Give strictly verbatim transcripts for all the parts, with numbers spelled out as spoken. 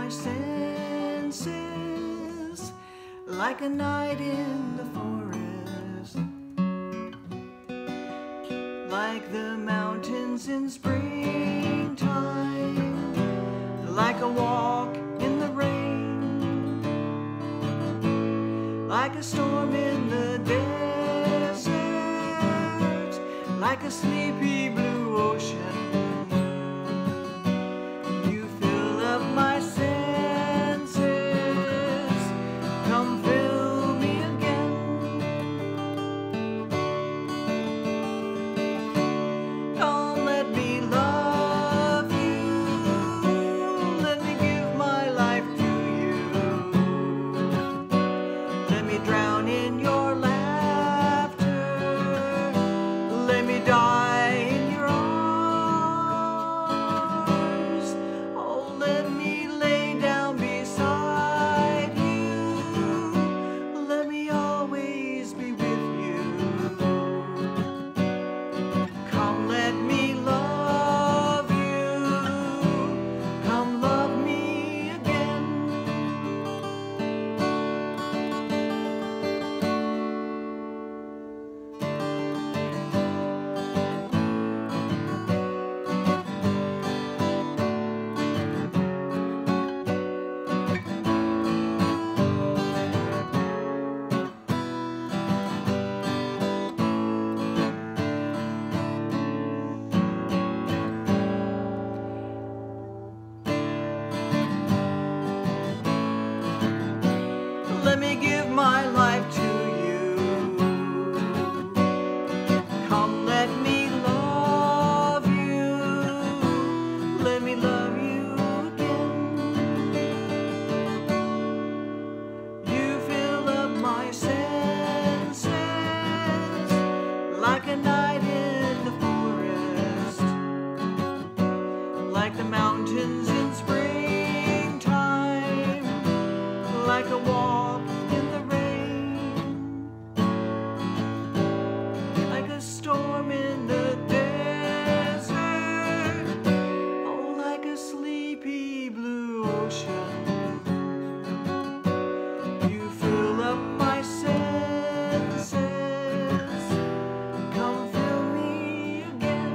senses like a night in the forest, like the mountains in springtime, like a walk in the rain, like a storm in the desert, like a sleepy blue ocean. You fill up my senses, come fill me again. Come let me love you, let me give my life to you. Let me drown in your laughter, let me die in your arms. Oh, let me lay down beside you, let me always be with you. Come let me love you, come love me again. Let me give my life to you. Come let me love you, let me love you again. You fill up my senses like a night in the forest, like the mountains in springtime, like a walk in the rain, like a storm in the desert, oh, like a sleepy blue ocean. You fill up my senses, come fill me again.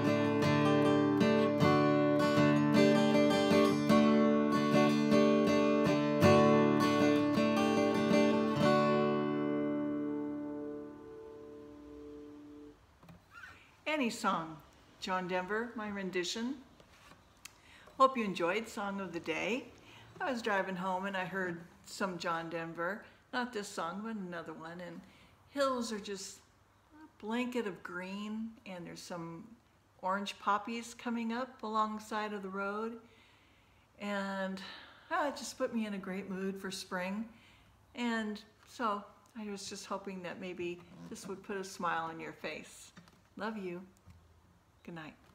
Any song, John Denver, my rendition. Hope you enjoyed Song of the Day. I was driving home and I heard some John Denver, not this song, but another one, and hills are just a blanket of green, and there's some orange poppies coming up alongside of the road, and ah, it just put me in a great mood for spring. And so I was just hoping that maybe this would put a smile on your face. Love you. Good night.